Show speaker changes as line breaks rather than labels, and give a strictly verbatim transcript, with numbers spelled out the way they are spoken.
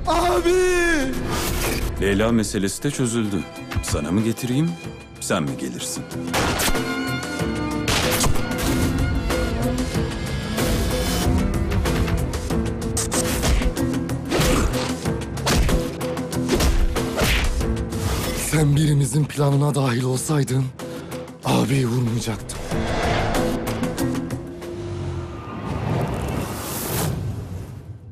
Abi!
Leyla meselesi de çözüldü. Sana mı getireyim, sen mi gelirsin?
Sen birimizin planına dahil olsaydın abiyi vurmayacaktım.